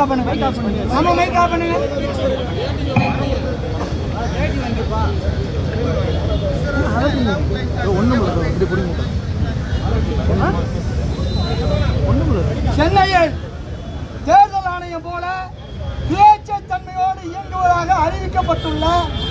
Of பண்ணுங்க. ஆமா mic of பண்ணுங்க. சென்னையில் தேர்தல் ஆணையம் போல சுயேட்சை தன்மையோடு இயங்குவதாக அறிவிக்கப்பட்டுள்ள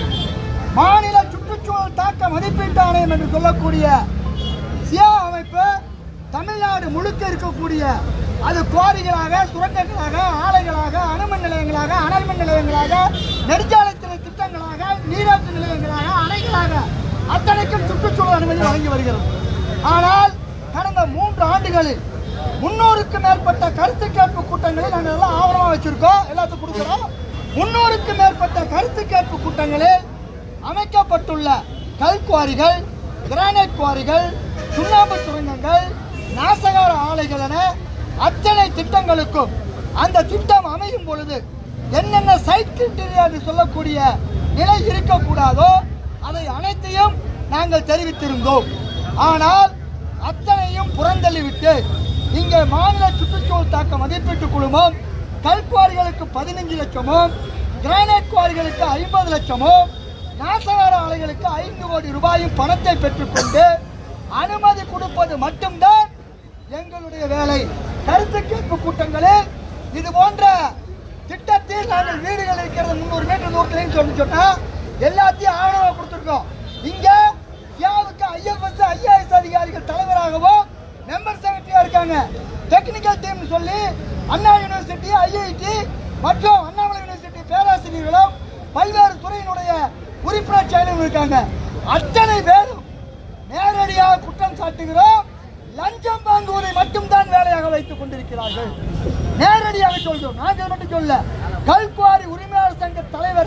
மாநில சுற்றுச்சூழல் தாக்க மதிப்பீட்டு ஆணையம் என்று சொல்லக்கூடிய சியா அமைப்பு தமிழ்நாடு முழுக்க இருக்கக்கூடிய அது குவாரிகளாக, சுரங்கங்களாக, ஆலைகளாக, அணுமின் நிலையங்களாக, அனல் மின் நிலையங்களாக, நெடுஞ்சாலைத்துறை திட்டங்களாக, நீராற்று நிலையங்களாக, அணைகளாக அத்தனைக்கும் சுற்றுச்சூழல் அனுமதி வழங்கி வருகிறது. ஆனால் கடந்த 3 ஆண்டுகளில் 300க்கும் மேற்பட்ட கருத்து கேட்பு கூட்டங்களில் நாங்கள் எல்லாம் ஆவணமாக வச்சிருக்கோம், எல்லாத்துக்கும் கொடுக்குறோம். 300க்கும் மேற்பட்ட கருத்து கேட்பு கூட்டங்களில் அமைக்கப்பட்டுள்ள கல் குவாரிகள், கிரானைட் குவாரிகள், சுண்ணாம்பு சுரங்கங்கள், நாசகார ஆலைகள் என அத்தனை திட்டங்களுக்கும் அந்த திட்டம் அமையும் பொழுது என்னென்ன சைட் கிரைட்டீரியா என்று சொல்லக்கூடிய நிலை இருக்கக்கூடாதோ அதை அனைத்தையும் நாங்கள் தெரிவித்திருந்தோம். ஆனால் அத்தனையும் புறந்தள்ளிவிட்டு இங்கே மாநில சுற்றுச்சூழல் தாக்க மதிப்பீட்டு குழுமம் கல்குவாரிகளுக்கு 15 லட்சமும், கிரானைட் குவாரிகளுக்கு 50 லட்சமும், நாசகார ஆலைகளுக்கு 5 கோடி ரூபாயும் பணத்தை பெற்றுக்கொண்டு அனுமதி கொடுப்பது மட்டும்தான் எங்களுடைய வேலை. கருத்து கேட்பு கூட்டங்களில் இது போன்ற திட்டத்தில் நாங்கள் வீடுகள் இருக்கிறது 300 மீட்டர் தூரத்திலேன்னு சொன்னா எல்லாத்தையும் ஆவணமாக கொடுத்துருக்கோம். இங்க சியாவுக்கு IFS IAS அதிகாரிகள் தலைவராகவும் மெம்பர் செக்ரட்டரியா இருக்காங்க. டெக்னிக்கல் டீம் சொல்லி அண்ணா யூனிவர்சிட்டி, IIT மற்றும் அண்ணாமலை யூனிவர்சிட்டி பேராசிரியர்களும் பல்வேறு துறையினுடைய உறுப்பினர் செயலரும் இருக்காங்க. அத்தனை பேரும் நேரடியாக குற்றம் சாட்டுகிறோம். லஞ்சம் வாங்குவதை மட்டும்தான் வேலையாக வைத்துக் கொண்டிருக்கிறார்கள். நேரடியாக சொல்றோம், நாங்கள் மட்டும் சொல்ல. கல்குவாரி உரிமையாளர் சங்க தலைவர்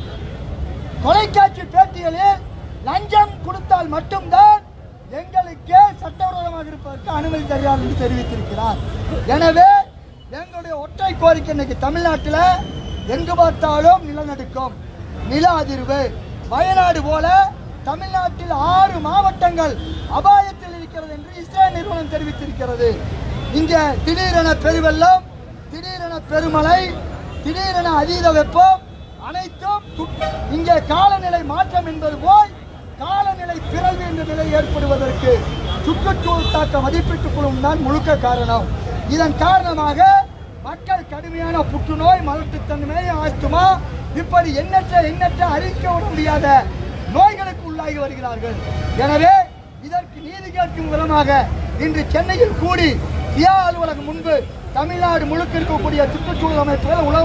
தொலைக்காட்சி பேட்டிகளில் லஞ்சம் கொடுத்தால் மட்டும்தான் எங்களுக்கே சட்டவிரோதமாக இருப்பதற்கு அனுமதி தருகிறார் என்று தெரிவித்திருக்கிறார். எனவே எங்களுடைய ஒற்றை கோரிக்கை இன்னைக்கு தமிழ்நாட்டில் எங்கு பார்த்தாலும் நிலநடுக்கம், நில அதிர்வு, வயநாடு போல தமிழ்நாட்டில் 6 மாவட்டங்கள் அபாயத்தில் இருக்கிறது என்று இஸ்ரேல் நிறுவனம் தெரிவித்திருக்கிறது. இங்கே திடீரென பெருவெள்ளம், திடீரென பெருமழை, திடீரென அதீத வெப்பம், அனைத்தும் இங்கே காலநிலை மாற்றம் என்பது போய் காலநிலை பிறகு என்ற நிலை ஏற்படுவதற்கு சுற்றுச்சூழல் தாக்க மதிப்பீட்டு குழுவும் தான் முழுக்க காரணம். இதன் காரணமாக மக்கள் கடுமையான புற்றுநோய், மலட்டுத்தன்மை, ஆஸ்துமா இப்படி எண்ணற்ற அறிவிக்க முடியாத நோய்களுக்கு உள்ளாகி வருகிறார்கள். எனவே இதற்கு நீதி கேட்கும் விதமாக இன்று சென்னையில் கூடி சியா அலுவலகம் முன்பு தமிழ்நாடு முழுக்க இருக்கக்கூடிய சுற்றுச்சூழல் அமைப்புகள்